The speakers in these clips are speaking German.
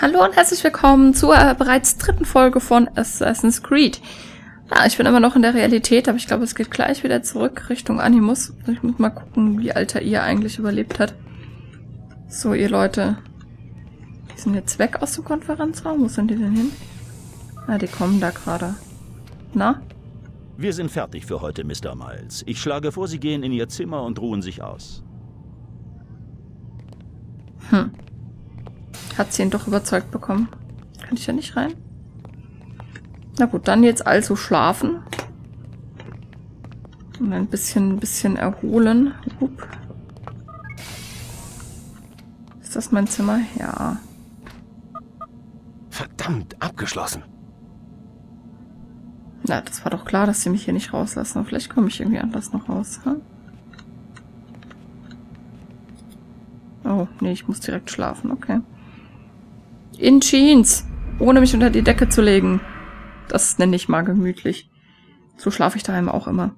Hallo und herzlich willkommen zur bereits dritten Folge von Assassin's Creed. Ja, ich bin immer noch in der Realität, aber ich glaube, es geht gleich wieder zurück Richtung Animus. Ich muss mal gucken, wie Altair eigentlich überlebt hat. So, ihr Leute. Die sind jetzt weg aus dem Konferenzraum. Wo sind die denn hin? Ah, die kommen da gerade. Na? Wir sind fertig für heute, Mr. Miles. Ich schlage vor, Sie gehen in Ihr Zimmer und ruhen sich aus. Hat sie ihn doch überzeugt bekommen. Kann ich ja nicht rein? Na gut, dann jetzt also schlafen. Und ein bisschen erholen. Upp. Ist das mein Zimmer? Ja. Verdammt, abgeschlossen. Na, das war doch klar, dass sie mich hier nicht rauslassen. Aber vielleicht komme ich irgendwie anders noch raus. Hm? Oh, nee, ich muss direkt schlafen. Okay. In Jeans. Ohne mich unter die Decke zu legen. Das nenne ich mal gemütlich. So schlafe ich daheim auch immer.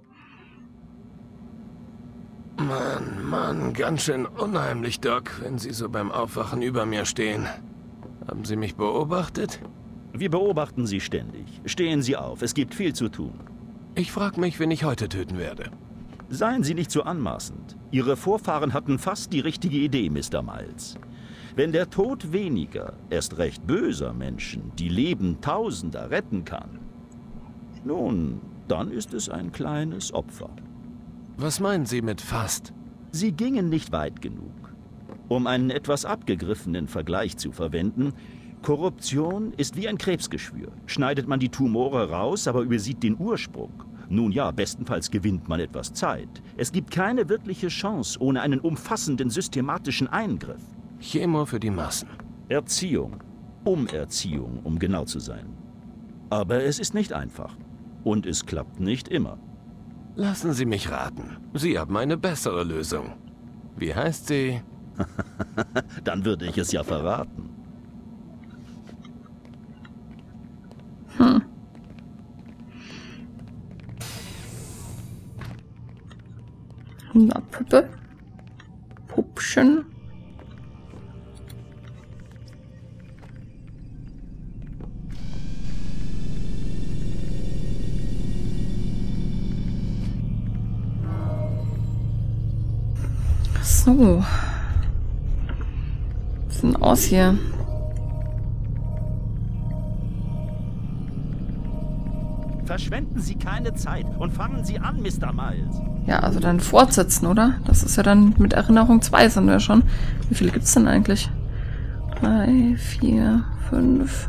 Mann, ganz schön unheimlich, Doc, wenn Sie so beim Aufwachen über mir stehen. Haben Sie mich beobachtet? Wir beobachten Sie ständig. Stehen Sie auf, es gibt viel zu tun. Ich frage mich, wen ich heute töten werde. Seien Sie nicht so anmaßend. Ihre Vorfahren hatten fast die richtige Idee, Mr. Miles. Wenn der Tod weniger, erst recht böser Menschen, die Leben Tausender retten kann, nun, dann ist es ein kleines Opfer. Was meinen Sie mit fast? Sie gingen nicht weit genug. Um einen etwas abgegriffenen Vergleich zu verwenden, Korruption ist wie ein Krebsgeschwür. Schneidet man die Tumore raus, aber übersieht den Ursprung. Nun ja, bestenfalls gewinnt man etwas Zeit. Es gibt keine wirkliche Chance ohne einen umfassenden systematischen Eingriff. Chemo für die Massen. Erziehung. Umerziehung, um genau zu sein. Aber es ist nicht einfach. Und es klappt nicht immer. Lassen Sie mich raten. Sie haben eine bessere Lösung. Wie heißt sie? Dann würde ich es ja verraten. Na, Puppe. Puppchen. So. Was ist denn aus hier? Verschwenden Sie keine Zeit und fangen Sie an, Mr. Miles. Ja, also dann fortsetzen, oder? Das ist ja dann mit Erinnerung 2 sind wir schon. Wie viele gibt's denn eigentlich? 3, 4, 5,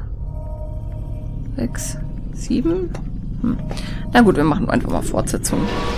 6, 7? Na gut, wir machen einfach mal Fortsetzung.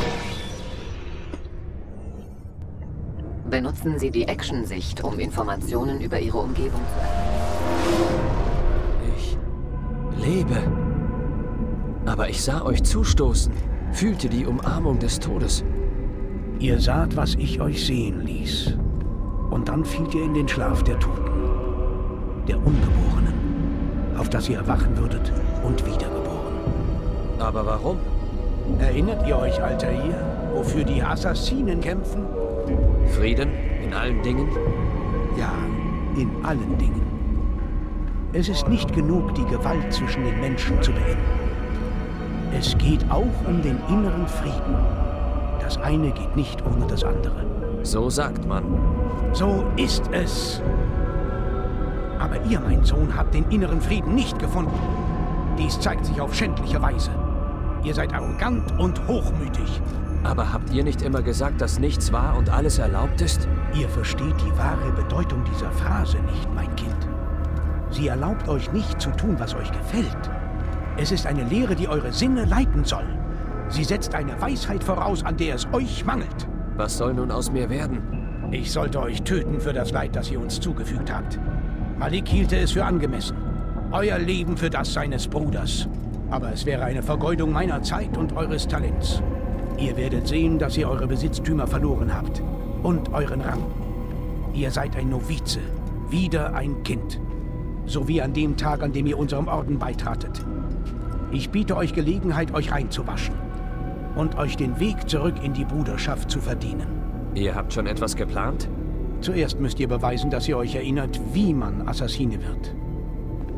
Benutzen Sie die Action-Sicht, um Informationen über Ihre Umgebung zu erhalten. Ich lebe. Aber ich sah euch zustoßen, fühlte die Umarmung des Todes. Ihr saht, was ich euch sehen ließ. Und dann fielt ihr in den Schlaf der Toten, der Ungeborenen, auf das ihr erwachen würdet und wiedergeboren. Aber warum? Erinnert ihr euch, Altair, wofür die Assassinen kämpfen? Frieden in allen Dingen? Ja, in allen Dingen. Es ist nicht genug, die Gewalt zwischen den Menschen zu beenden. Es geht auch um den inneren Frieden. Das eine geht nicht ohne das andere. So sagt man. So ist es. Aber ihr, mein Sohn, habt den inneren Frieden nicht gefunden. Dies zeigt sich auf schändliche Weise. Ihr seid arrogant und hochmütig. Aber habt ihr nicht immer gesagt, dass nichts wahr und alles erlaubt ist? Ihr versteht die wahre Bedeutung dieser Phrase nicht, mein Kind. Sie erlaubt euch nicht zu tun, was euch gefällt. Es ist eine Lehre, die eure Sinne leiten soll. Sie setzt eine Weisheit voraus, an der es euch mangelt. Was soll nun aus mir werden? Ich sollte euch töten für das Leid, das ihr uns zugefügt habt. Malik hielte es für angemessen. Euer Leben für das seines Bruders. Aber es wäre eine Vergeudung meiner Zeit und eures Talents. Ihr werdet sehen, dass ihr eure Besitztümer verloren habt. Und euren Rang. Ihr seid ein Novize. Wieder ein Kind. So wie an dem Tag, an dem ihr unserem Orden beitratet. Ich biete euch Gelegenheit, euch reinzuwaschen. Und euch den Weg zurück in die Bruderschaft zu verdienen. Ihr habt schon etwas geplant? Zuerst müsst ihr beweisen, dass ihr euch erinnert, wie man Assassine wird.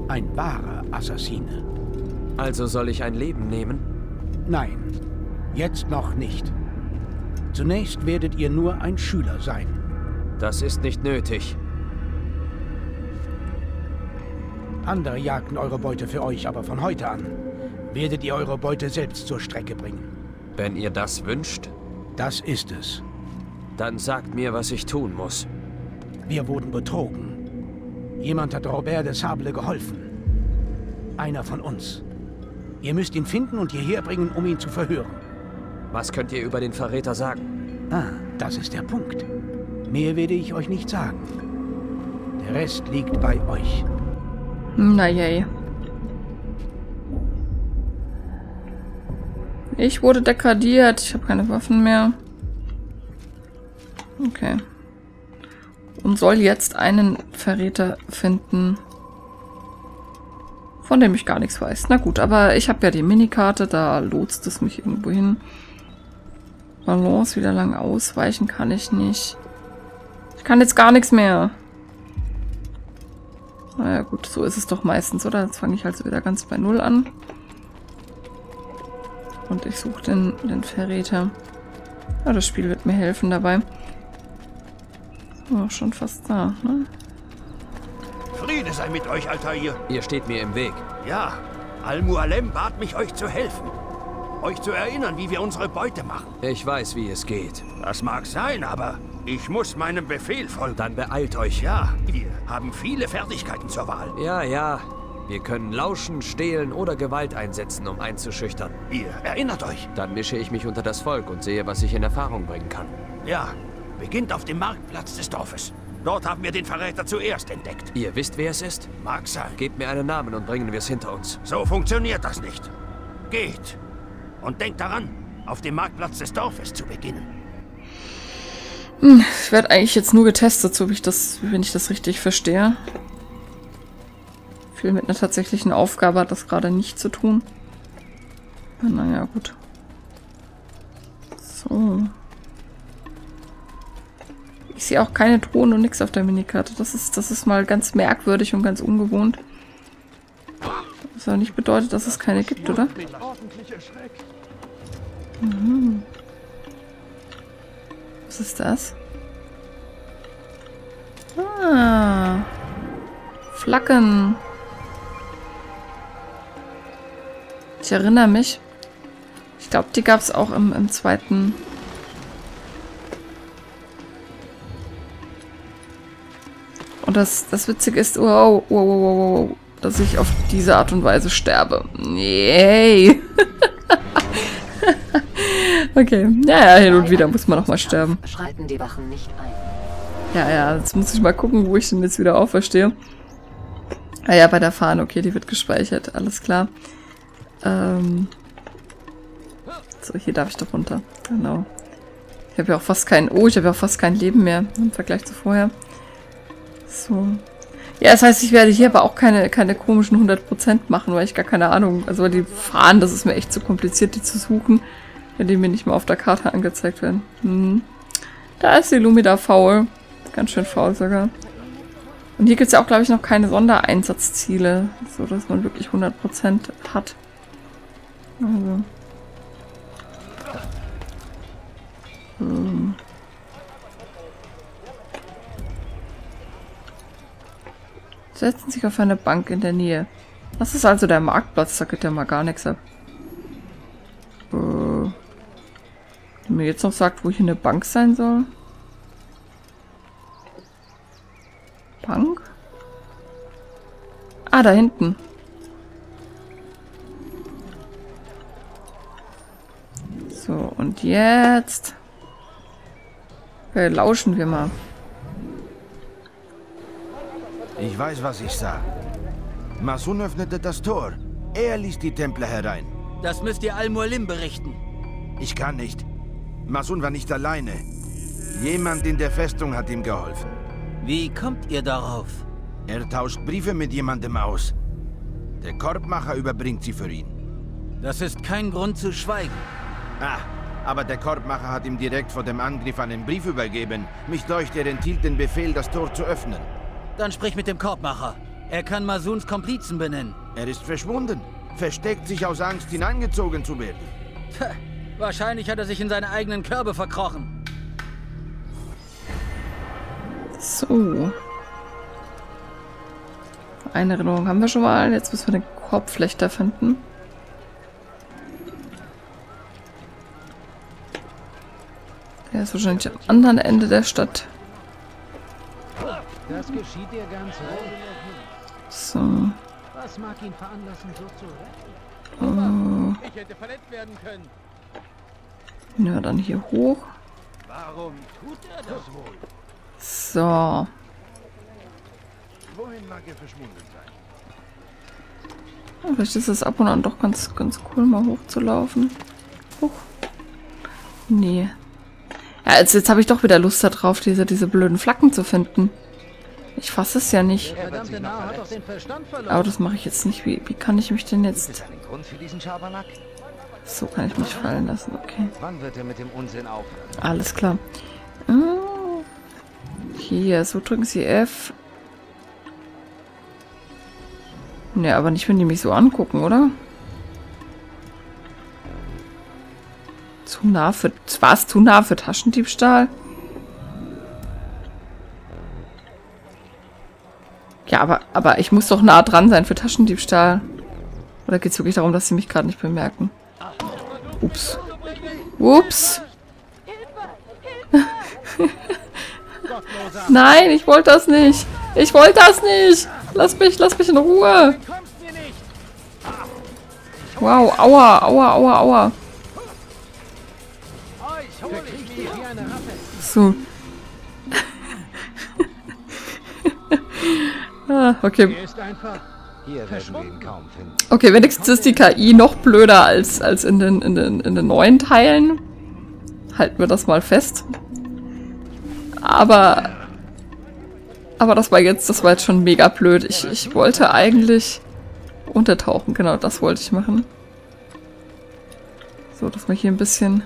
Ein wahrer Assassine. Also soll ich ein Leben nehmen? Nein, jetzt noch nicht. Zunächst werdet ihr nur ein Schüler sein. Das ist nicht nötig. Andere jagten eure Beute für euch, aber von heute an werdet ihr eure Beute selbst zur Strecke bringen. Wenn ihr das wünscht, Das ist es. dann sagt mir, was ich tun muss. Wir wurden betrogen. Jemand hat Robert de Sable geholfen. Einer von uns. Ihr müsst ihn finden und hierher bringen, um ihn zu verhören. Was könnt ihr über den Verräter sagen? Ah, das ist der Punkt. Mehr werde ich euch nicht sagen. Der Rest liegt bei euch. Na je. Ich wurde degradiert. Ich habe keine Waffen mehr. Okay. Und soll jetzt einen Verräter finden, von dem ich gar nichts weiß. Na gut, aber ich habe ja die Minikarte. Da lotst es mich irgendwo hin. Balance wieder lang ausweichen kann ich nicht. Ich kann jetzt gar nichts mehr. Naja gut, so ist es doch meistens, oder? Jetzt fange ich also wieder ganz bei Null an. Und ich suche den Verräter. Ja, das Spiel wird mir helfen dabei. Oh, schon fast da, ne? Friede sei mit euch, Altair. Ihr steht mir im Weg. Ja, Al-Mualem bat mich, euch zu helfen. Euch zu erinnern, wie wir unsere Beute machen. Ich weiß, wie es geht. Das mag sein, aber ich muss meinem Befehl folgen. Dann beeilt euch. Ja, wir haben viele Fertigkeiten zur Wahl. Ja, ja. Wir können lauschen, stehlen oder Gewalt einsetzen, um einzuschüchtern. Ihr erinnert euch. Dann mische ich mich unter das Volk und sehe, was ich in Erfahrung bringen kann. Ja, beginnt auf dem Marktplatz des Dorfes. Dort haben wir den Verräter zuerst entdeckt. Ihr wisst, wer es ist? Mag sein. Gebt mir einen Namen und bringen wir es hinter uns. So funktioniert das nicht. Geht. Und denkt daran, auf dem Marktplatz des Dorfes zu beginnen. Ich werde eigentlich jetzt nur getestet, so wie wenn ich das richtig verstehe. Viel mit einer tatsächlichen Aufgabe hat das gerade nicht zu tun. Naja, gut. So. Ich sehe auch keine Truhen und nichts auf der Minikarte. Das ist mal ganz merkwürdig und ganz ungewohnt. Was aber nicht bedeutet, dass es keine gibt, oder? Mhm. Was ist das? Ah. Flaggen. Ich erinnere mich. Ich glaube, die gab es auch im zweiten. Und das Witzige ist, wow, dass ich auf diese Art und Weise sterbe. Yay! Okay, naja, hin und wieder muss man noch mal sterben. Schreiten die Wachen nicht ein. Ja, jetzt muss ich mal gucken, wo ich denn jetzt wieder auferstehe. Ah ja, bei der Fahne, okay, die wird gespeichert, alles klar. So, hier darf ich doch runter, genau. Ich habe ja auch fast kein, ich habe ja auch fast kein Leben mehr im Vergleich zu vorher. So. Ja, das heißt, ich werde hier aber auch keine komischen 100% machen, weil ich gar keine Ahnung, also die Fahnen, das ist mir echt zu kompliziert, die zu suchen, wenn die mir nicht mal auf der Karte angezeigt werden. Da ist die Lumida faul. Ganz schön faul sogar. Und hier gibt es ja auch, glaube ich, noch keine Sondereinsatzziele, so dass man wirklich 100% hat. Also. Setzen sich auf eine Bank in der Nähe. Das ist also der Marktplatz, da geht ja mal gar nichts ab. Wenn mir jetzt noch sagt, wo hier eine Bank sein soll. Bank? Ah, da hinten. So, und jetzt lauschen wir mal. Ich weiß, was ich sah. Masun öffnete das Tor. Er ließ die Templer herein. Das müsst ihr Al-Mualem berichten. Ich kann nicht. Masun war nicht alleine. Jemand in der Festung hat ihm geholfen. Wie kommt ihr darauf? Er tauscht Briefe mit jemandem aus. Der Korbmacher überbringt sie für ihn. Das ist kein Grund zu schweigen. Ah, aber der Korbmacher hat ihm direkt vor dem Angriff einen Brief übergeben. Mich deucht, er enthielt den Befehl, das Tor zu öffnen. Dann sprich mit dem Korbmacher. Er kann Masuns Komplizen benennen. Er ist verschwunden. Versteckt sich aus Angst, hineingezogen zu werden. Tja, wahrscheinlich hat er sich in seine eigenen Körbe verkrochen. So. Eine Erinnerung haben wir schon mal. Jetzt müssen wir den Korbflechter finden. Der ist wahrscheinlich am anderen Ende der Stadt. Das geschieht dir ganz wohl. So. Was mag ihn veranlassen, so zu retten? Ich hätte verletzt werden können. Ja, dann hier hoch. Warum tut er das wohl? So. Wohin mag er verschwunden sein? Ja, vielleicht ist es ab und an doch ganz cool, mal hochzulaufen. Hoch. Nee. Ja, jetzt habe ich doch wieder Lust darauf, diese blöden Flaggen zu finden. Ich fasse es ja nicht. Verdammte Narr hat doch den Verstand verloren. Aber das mache ich jetzt nicht. Wie kann ich mich denn jetzt... Gibt es einen Grund für diesen Schabernack? So kann ich mich fallen lassen, okay. Wann wird er mit dem Unsinn aufhören? Alles klar. Hier, so drücken Sie F. Ne, aber nicht, wenn die mich so angucken, oder? Zu nah für... War es zu nah für Taschendiebstahl? Ja, aber ich muss doch nah dran sein für Taschendiebstahl. Oder geht es wirklich darum, dass sie mich gerade nicht bemerken? Ups. Ups. Nein, ich wollte das nicht. Ich wollte das nicht. Lass mich in Ruhe. Wow, aua, aua, aua, aua. So. Ah, okay. Hier werden wir ihn kaum finden. Okay, wenigstens ist die KI noch blöder als in den neuen Teilen. Halten wir das mal fest. Aber das war jetzt schon mega blöd. Ich wollte eigentlich untertauchen. Genau, das wollte ich machen. So, dass wir hier ein bisschen...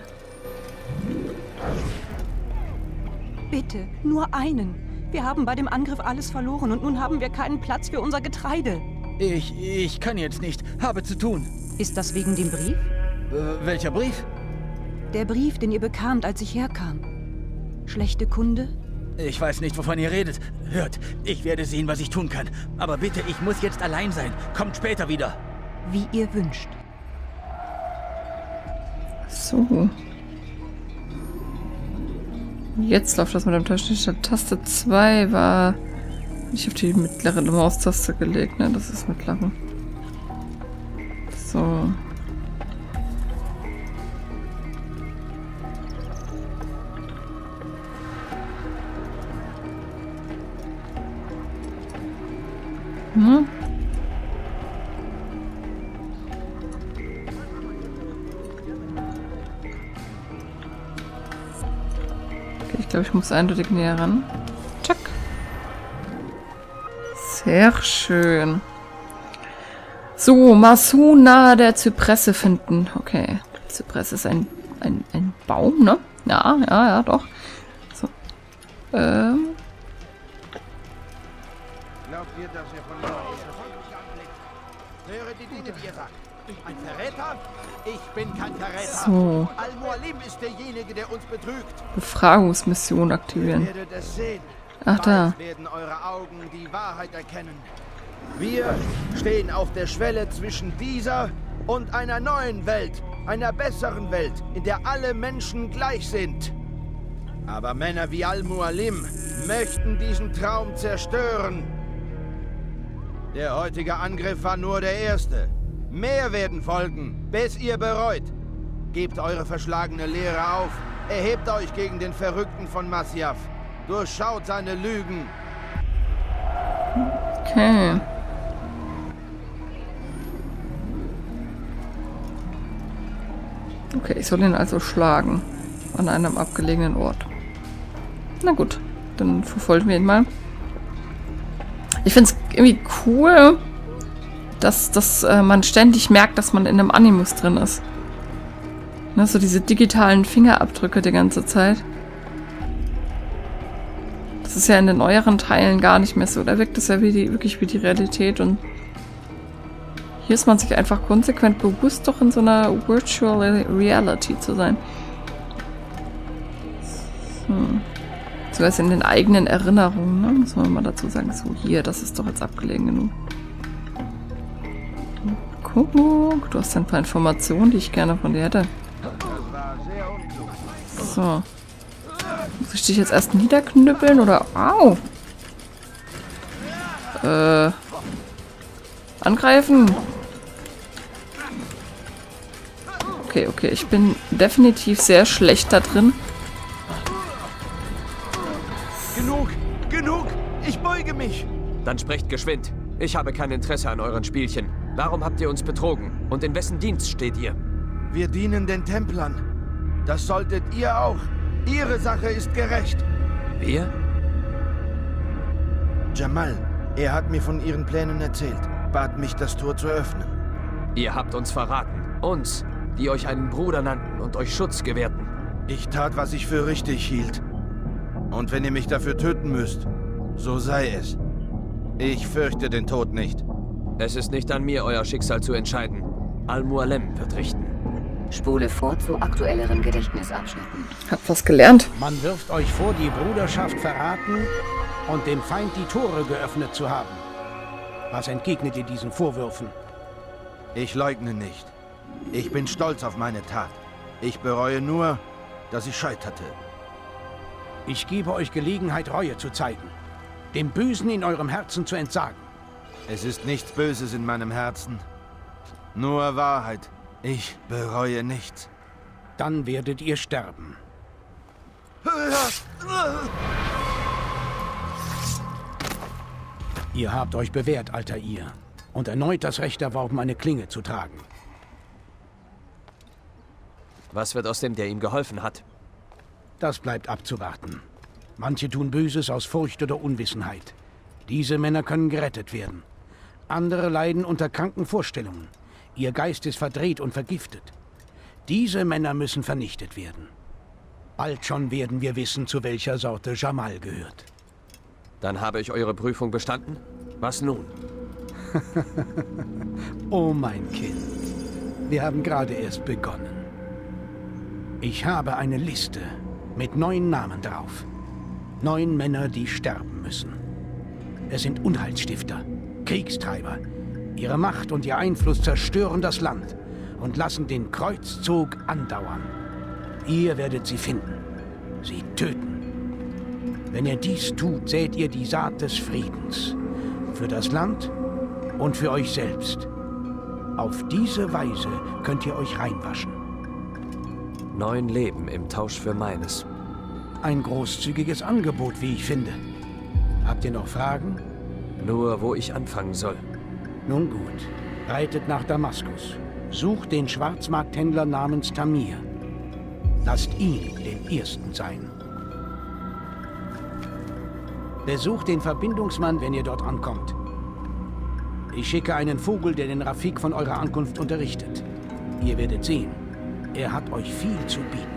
Bitte, nur einen. Wir haben bei dem Angriff alles verloren und nun haben wir keinen Platz für unser Getreide. Ich kann jetzt nicht. Habe zu tun. Ist das wegen dem Brief? Welcher Brief? Der Brief, den ihr bekamt, als ich herkam. Schlechte Kunde? Ich weiß nicht, wovon ihr redet. Hört, ich werde sehen, was ich tun kann. Aber bitte, ich muss jetzt allein sein. Kommt später wieder. Wie ihr wünscht. So. Jetzt läuft das mit dem Taschendiebstahl. Taste 2 war nicht auf die mittlere Maustaste gelegt, ne? Das ist mittlere. So. Hm? Ich glaube, ich muss eindeutig näher ran. Tschack. Sehr schön. So, Masun nahe der Zypresse finden. Okay. Zypresse ist ein Baum, ne? Ja, doch. So. Glaubt ihr, dass er von mir anblickt? Höre die Dinge, wie ihr sagt. Ein Verräter? Ich bin kein Verräter. So. Al-Mualim ist derjenige, der uns betrügt. Befragungsmission aktivieren. Ihr werdet es sehen. Ach, da. Bald werden eure Augen die Wahrheit erkennen. Wir stehen auf der Schwelle zwischen dieser und einer neuen Welt. Einer besseren Welt, in der alle Menschen gleich sind. Aber Männer wie Al-Mualim möchten diesen Traum zerstören. Der heutige Angriff war nur der erste. Mehr werden folgen, bis ihr bereut. Gebt eure verschlagene Lehre auf. Erhebt euch gegen den Verrückten von Masyaf. Durchschaut seine Lügen. Okay. Okay, ich soll ihn also schlagen. An einem abgelegenen Ort. Na gut, dann verfolgen wir ihn mal. Ich finde es irgendwie cool, dass man ständig merkt, dass man in einem Animus drin ist. Ne, so diese digitalen Fingerabdrücke die ganze Zeit. Das ist ja in den neueren Teilen gar nicht mehr so. Da wirkt es ja wirklich wie die Realität. Und hier ist man sich einfach konsequent bewusst, doch in so einer Virtual Reality zu sein. So ist in den eigenen Erinnerungen, ne? Muss man mal dazu sagen. So, hier, das ist doch jetzt abgelegen genug. Guck, du hast ein paar Informationen, die ich gerne von dir hätte. So. Muss ich dich jetzt erst niederknüppeln oder... Au! Angreifen! Okay, okay. Ich bin definitiv sehr schlecht da drin. Genug! Genug! Ich beuge mich! Dann sprecht geschwind. Ich habe kein Interesse an euren Spielchen. Warum habt ihr uns betrogen? Und in wessen Dienst steht ihr? Wir dienen den Templern. Das solltet ihr auch. Ihre Sache ist gerecht. Wir? Jamal, er hat mir von ihren Plänen erzählt. Bat mich, das Tor zu öffnen. Ihr habt uns verraten. Uns, die euch einen Bruder nannten und euch Schutz gewährten. Ich tat, was ich für richtig hielt. Und wenn ihr mich dafür töten müsst, so sei es. Ich fürchte den Tod nicht. Es ist nicht an mir, euer Schicksal zu entscheiden. Al-Mualem wird richten. Spule vor zu aktuelleren Gedächtnisabschnitten. Hab was gelernt. Man wirft euch vor, die Bruderschaft verraten und dem Feind die Tore geöffnet zu haben. Was entgegnet ihr diesen Vorwürfen? Ich leugne nicht. Ich bin stolz auf meine Tat. Ich bereue nur, dass ich scheiterte. Ich gebe euch Gelegenheit, Reue zu zeigen. Dem Bösen in eurem Herzen zu entsagen. Es ist nichts Böses in meinem Herzen. Nur Wahrheit. Ich bereue nichts. Dann werdet ihr sterben. Ihr habt euch bewährt, Altair, und erneut das Recht erworben, eine Klinge zu tragen. Was wird aus dem, der ihm geholfen hat? Das bleibt abzuwarten. Manche tun Böses aus Furcht oder Unwissenheit. Diese Männer können gerettet werden. Andere leiden unter kranken Vorstellungen. Ihr Geist ist verdreht und vergiftet. Diese Männer müssen vernichtet werden. Bald schon werden wir wissen, zu welcher Sorte Jamal gehört. Dann habe ich eure Prüfung bestanden? Was nun? Oh, mein Kind. Wir haben gerade erst begonnen. Ich habe eine Liste mit 9 Namen drauf. 9 Männer, die sterben müssen. Es sind Unheilsstifter, Kriegstreiber. Ihre Macht und ihr Einfluss zerstören das Land und lassen den Kreuzzug andauern. Ihr werdet sie finden, sie töten. Wenn ihr dies tut, sät ihr die Saat des Friedens. Für das Land und für euch selbst. Auf diese Weise könnt ihr euch reinwaschen. 9 Leben im Tausch für meines. Ein großzügiges Angebot, wie ich finde. Habt ihr noch Fragen? Nur, wo ich anfangen soll. Nun gut, reitet nach Damaskus. Sucht den Schwarzmarkthändler namens Tamir. Lasst ihn den Ersten sein. Besucht den Verbindungsmann, wenn ihr dort ankommt. Ich schicke einen Vogel, der den Rafik von eurer Ankunft unterrichtet. Ihr werdet sehen, er hat euch viel zu bieten.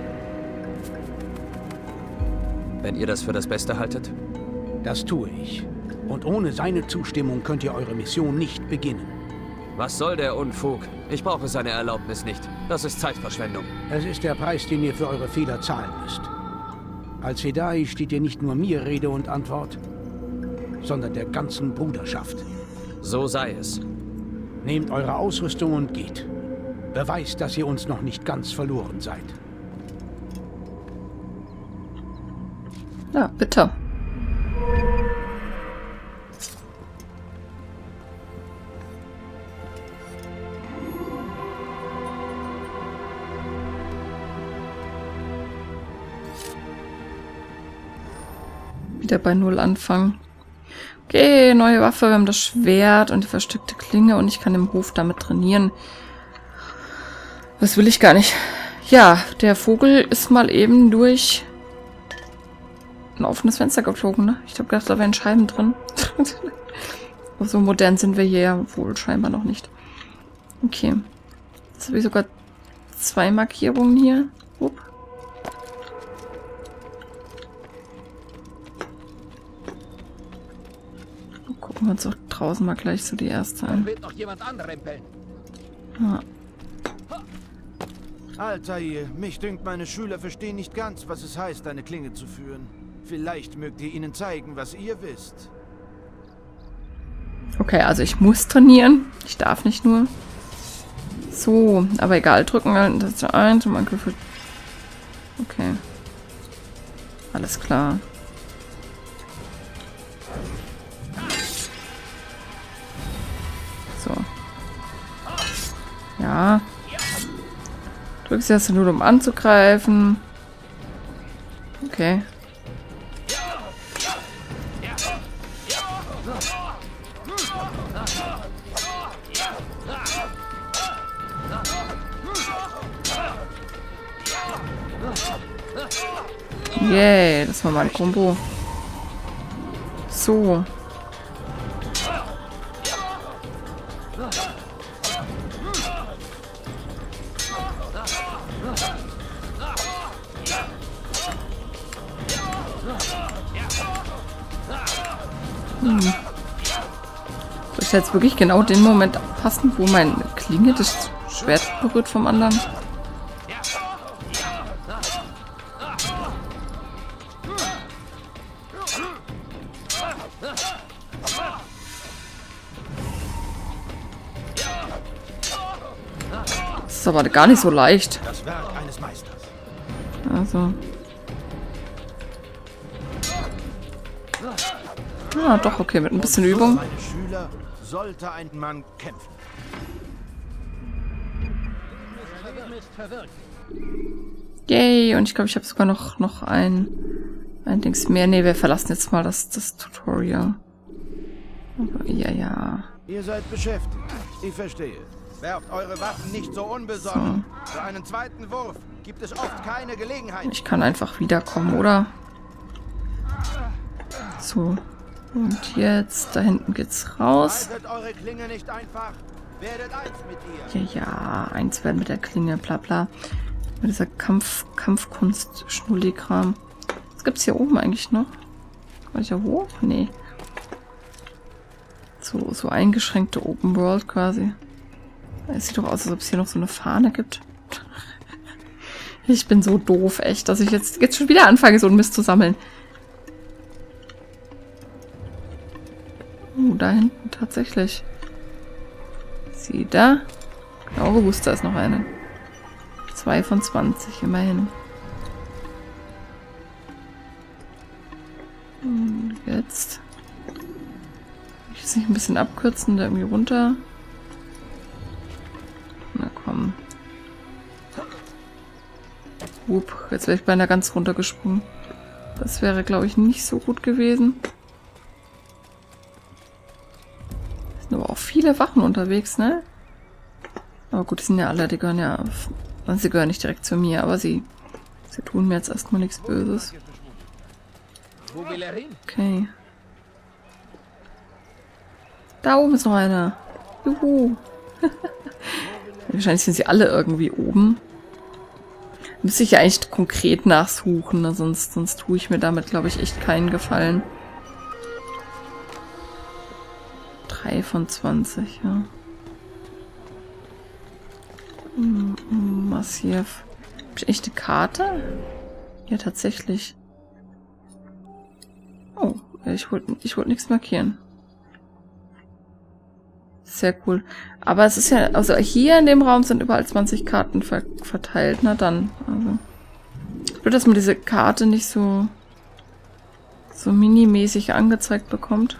Wenn ihr das für das Beste haltet? Das tue ich. Und ohne seine Zustimmung könnt ihr eure Mission nicht beginnen. Was soll der Unfug? Ich brauche seine Erlaubnis nicht. Das ist Zeitverschwendung. Es ist der Preis, den ihr für eure Fehler zahlen müsst. Als Fedai steht ihr nicht nur mir Rede und Antwort, sondern der ganzen Bruderschaft. So sei es. Nehmt eure Ausrüstung und geht. Beweist, dass ihr uns noch nicht ganz verloren seid. Ja, bitte. Wieder bei 0 anfangen. Okay, neue Waffe, wir haben das Schwert und die versteckte Klinge und ich kann im Hof damit trainieren. Das will ich gar nicht. Ja, der Vogel ist mal eben durch ein offenes Fenster geflogen, ne? Ich habe gedacht, da wären Scheiben drin. Aber so modern sind wir hier ja wohl scheinbar noch nicht. Okay. Jetzt habe ich sogar 2 Markierungen hier. Upp. Gucken wir uns doch draußen mal gleich so die erste an. Wird noch jemand anrempeln. Ja. Altair, mich dünkt, meine Schüler verstehen nicht ganz, was es heißt, eine Klinge zu führen. Vielleicht mögt ihr ihnen zeigen, was ihr wisst. Okay, also ich muss trainieren. Ich darf nicht nur. So, aber egal. Drücken halten, das ist der 1 und Angriff. Okay. Alles klar. So. Ja. Drückst erst nur, um anzugreifen. Okay. Yay, das war mein Kombo. So. Soll ich jetzt wirklich genau den Moment abpassen, wo meine Klinge das Schwert berührt vom anderen? Das ist aber gar nicht so leicht. Das Werk eines Meisters. Also. Ah, doch, okay, mit ein bisschen Übung. Meine Schüler sollte ein Mann kämpfen. Yay, und ich glaube, ich habe sogar noch ein Dings mehr. Ne, wir verlassen jetzt mal das Tutorial. Aber ja. Ihr seid beschäftigt. Ich verstehe. Werft eure Waffen nicht so unbesonnen. So. Für einen zweiten Wurf gibt es oft keine Gelegenheit. Ich kann einfach wiederkommen, oder? So. Und jetzt, da hinten geht's raus. Haltet eure Klinge nicht einfach. Werdet eins mit ihr. Ja, eins werden mit der Klinge, bla bla. Mit dieser Kampfkunst-Schnulli-Kram. Was gibt's hier oben eigentlich noch? Kann ich ja hoch? Nee. So eingeschränkte Open World quasi. Es sieht doch aus, als ob es hier noch so eine Fahne gibt. Ich bin so doof, echt, dass ich jetzt schon wieder anfange, so einen Mist zu sammeln. Da hinten tatsächlich. Sieh da. Genau gewusst, da ist noch eine. 2 von 20, immerhin. Und jetzt. Ich will es nicht ein bisschen abkürzen, da irgendwie runter. Na komm. Jetzt wäre ich beinahe ganz runtergesprungen. Das wäre, glaube ich, nicht so gut gewesen. Es sind aber auch viele Wachen unterwegs, ne? Aber gut, die sind ja alle, die gehören ja auf. Also sie gehören nicht direkt zu mir, aber sie tun mir jetzt erstmal nichts Böses. Okay. Da oben ist noch einer. Juhu. Wahrscheinlich sind sie alle irgendwie oben. Müsste ich ja eigentlich konkret nachsuchen, ne? Sonst tue ich mir damit, glaube ich, echt keinen Gefallen. 3 von 20, ja. Massiv. Hab ich echt eine Karte? Ja, tatsächlich. Oh, ich wollte nichts markieren. Sehr cool. Aber es ist ja, also hier in dem Raum sind überall 20 Karten verteilt. Na dann. Also. Nur, dass man diese Karte nicht so minimäßig angezeigt bekommt.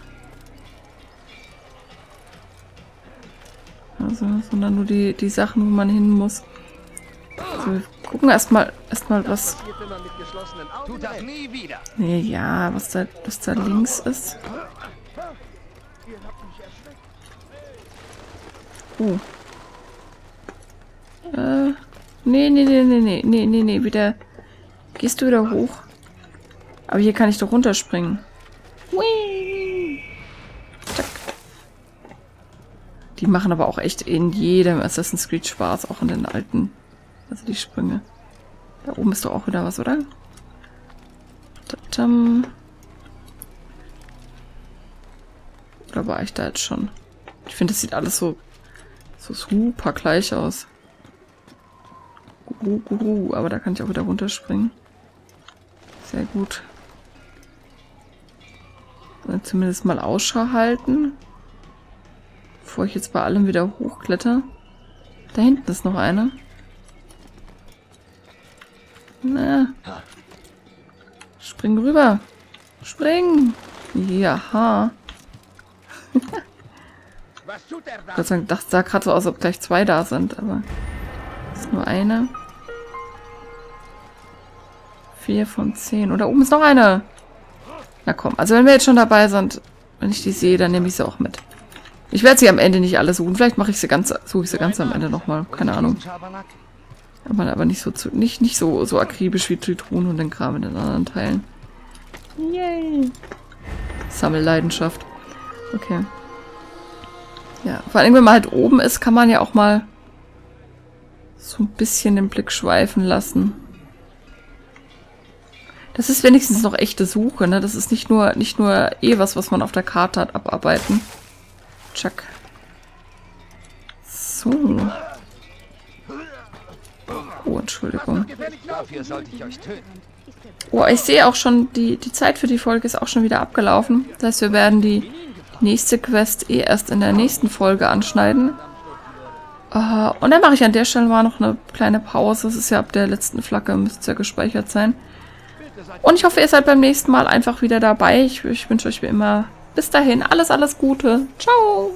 Also, sondern nur die Sachen, wo man hin muss. Also, wir gucken erstmal was. Nee, ja, was da links ist. Oh. Nee, wieder. Gehst du wieder hoch? Aber hier kann ich doch runterspringen. Whee! Zack. Die machen aber auch echt in jedem Assassin's Creed Spaß, auch in den alten. Also die Sprünge. Da oben ist doch auch wieder was, oder? Oder war ich da jetzt schon? Ich finde, das sieht alles so super gleich aus. Aber da kann ich auch wieder runterspringen. Sehr gut. Dann zumindest mal Ausschau halten. Bevor ich jetzt bei allem wieder hochkletter. Da hinten ist noch eine. Na. Spring rüber. Spring. Jaha. Gott sei Dank, das sah gerade so aus, als ob gleich 2 da sind, aber ist nur eine. 4 von 10. Und da oben ist noch eine. Na komm, also wenn wir jetzt schon dabei sind, wenn ich die sehe, dann nehme ich sie auch mit. Ich werde sie am Ende nicht alle suchen. Vielleicht mache ich sie ganz, suche ich sie ganz am Ende nochmal. Keine Ahnung. Aber nicht so akribisch wie Zitronen und den Kram in den anderen Teilen. Yay. Sammelleidenschaft. Okay. Ja, vor allem, wenn man halt oben ist, kann man ja auch mal so ein bisschen den Blick schweifen lassen. Das ist wenigstens noch echte Suche, ne? Das ist nicht nur was man auf der Karte hat, abarbeiten. Tschack. So. Oh, Entschuldigung. Oh, ich sehe auch schon, die Zeit für die Folge ist auch schon wieder abgelaufen. Das heißt, wir werden die nächste Quest erst in der nächsten Folge anschneiden. Und dann mache ich an der Stelle mal noch eine kleine Pause. Das ist ja ab der letzten Flagge, müsste es ja gespeichert sein. Und ich hoffe, ihr seid beim nächsten Mal einfach wieder dabei. Ich wünsche euch wie immer bis dahin alles Gute. Ciao!